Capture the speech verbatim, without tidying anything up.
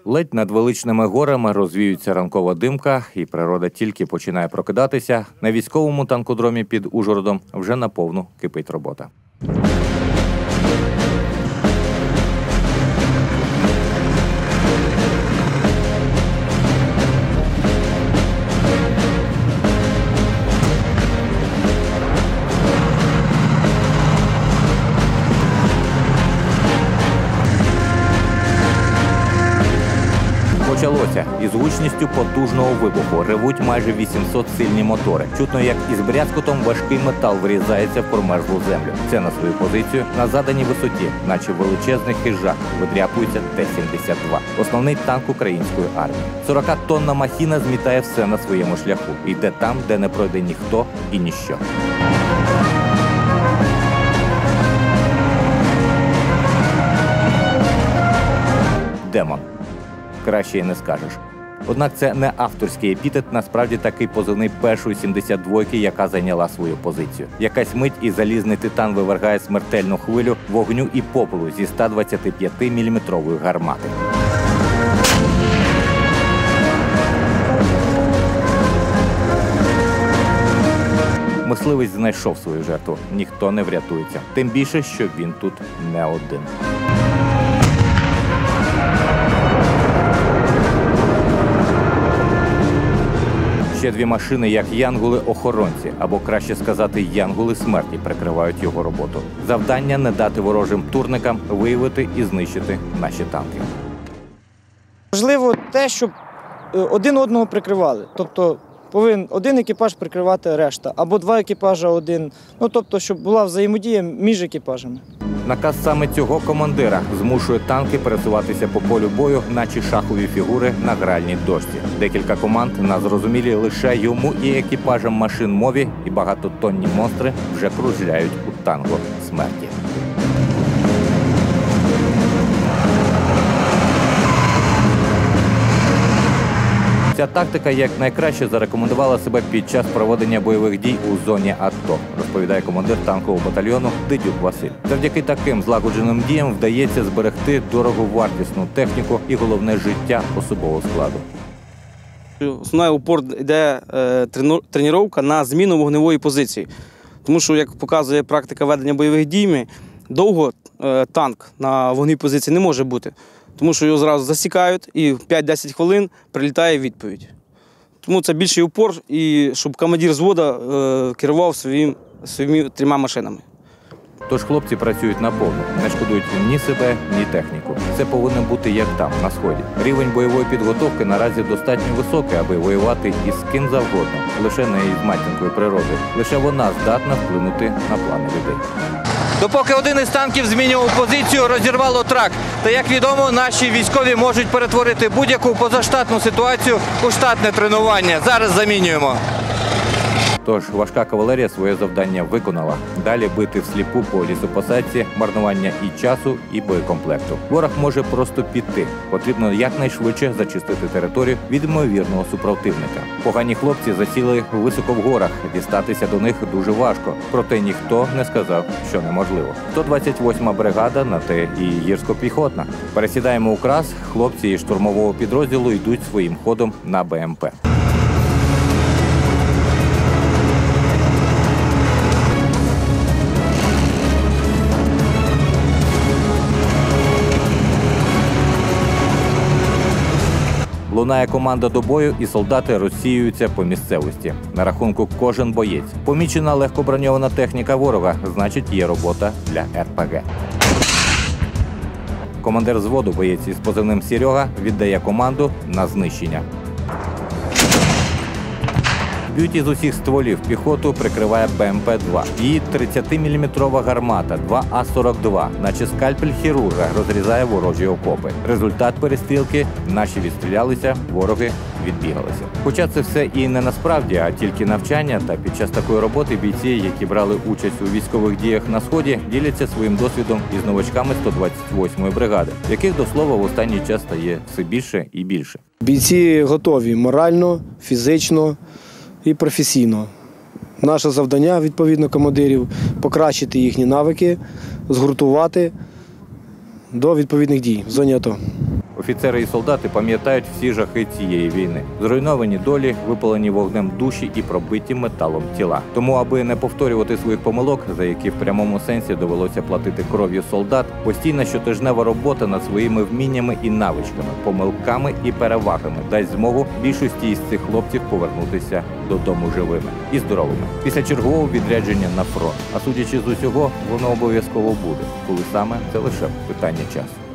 Ледь над величними горами розвіюється ранкова димка, і природа тільки починає прокидатися. На військовому танкодромі під Ужгородом вже наповну кипить робота. Почалося. Із гучністю потужного вибуху ревуть майже вісімсот сильні мотори. Чутно, як із брязкотом важкий метал врізається в промерзлу землю. Це на свою позицію на заданій висоті, наче величезний хижак, видряпується Т сімдесят два. Основний танк української армії. сорокатонна махіна змітає все на своєму шляху. Йде там, де не пройде ніхто і ніщо. Демон. Краще й не скажеш. Однак це не авторський епітет, насправді такий позивний першої сімдесят двойки, яка зайняла свою позицію. Якась мить і залізний титан вивергає смертельну хвилю вогню і попелу зі ста двадцяти п'яти міліметрової гармати. Мисливець знайшов свою жертву. Ніхто не врятується. Тим більше, що він тут не один. Ще дві машини, як янголи-охоронці, або краще сказати, янголи смерті, прикривають його роботу. Завдання – не дати ворожим турникам виявити і знищити наші танки. Важливо те, щоб один одного прикривали. Тобто повинен один екіпаж прикривати решта, або два екіпажа один. Ну, тобто, щоб була взаємодія між екіпажами. Наказ саме цього командира змушує танки пересуватися по полю бою, наче шахові фігури на гральній дошці. Декілька команд на зрозумілі лише йому і екіпажам машин мові, і багатотонні монстри вже кружляють у танго смерті. Ця тактика як найкраще зарекомендувала себе під час проведення бойових дій у зоні АТО, розповідає командир танкового батальйону Дидюк Василь. Завдяки таким злагодженим діям вдається зберегти дороговартісну техніку і головне життя особового складу. Основний упор йде е, тренування на зміну вогневої позиції. Тому що, як показує практика ведення бойових дій, довго е, танк на вогневій позиції не може бути. Тому що його зразу засікають і в п'ять-десять хвилин прилітає відповідь. Тому це більший упор, і щоб командир взводу е, керував своїм, своїми трьома машинами. Тож хлопці працюють наповну, не шкодують ні себе, ні техніку. Це повинно бути як там, на Сході. Рівень бойової підготовки наразі достатньо високий, аби воювати із ким завгодно, лише не із матінкою природи. Лише вона здатна вплинути на плани людей. Допоки один із танків змінював позицію, розірвало трак. Та, як відомо, наші військові можуть перетворити будь-яку позаштатну ситуацію у штатне тренування. Зараз замінюємо. Тож важка кавалерія своє завдання виконала. Далі бити всліпу по лісопосадці, марнування і часу, і боєкомплекту. Ворог може просто піти. Потрібно якнайшвидше зачистити територію від ймовірного супротивника. Погані хлопці засіли високо в горах. Дістатися до них дуже важко. Проте ніхто не сказав, що неможливо. сто двадцять восьма бригада на те і гірсько-піхотна. Пересідаємо у крас. Хлопці із штурмового підрозділу йдуть своїм ходом на БМП. Лунає команда до бою, і солдати розсіюються по місцевості. На рахунку кожен боєць. Помічена легкоброньована техніка ворога, значить є робота для ер пе ге. Командир взводу, боєць із позивним «Серега», віддає команду на знищення. Б'ють із усіх стволів. Піхоту прикриває Бе Ем Пе два. Її тридцятиміліметрова гармата два А сорок два, наче скальпель хірурга, розрізає ворожі окопи. Результат перестрілки – наші відстрілялися, вороги відбігалися. Хоча це все і не насправді, а тільки навчання, та під час такої роботи бійці, які брали участь у військових діях на Сході, діляться своїм досвідом із новачками сто двадцять восьмої бригади, яких, до слова, в останній час стає все більше і більше. Бійці готові морально, фізично і професійно. Наше завдання, відповідно, командирів – покращити їхні навики, згуртувати до відповідних дій в зоні АТО. Офіцери і солдати пам'ятають всі жахи цієї війни. Зруйновані долі, випалені вогнем душі і пробиті металом тіла. Тому, аби не повторювати своїх помилок, за які в прямому сенсі довелося платити кров'ю солдат, постійна щотижнева робота над своїми вміннями і навичками, помилками і перевагами дасть змогу більшості із цих хлопців повернутися додому живими і здоровими. Після чергового відрядження на фронт. А судячи з усього, воно обов'язково буде. Коли саме – це лише питання часу.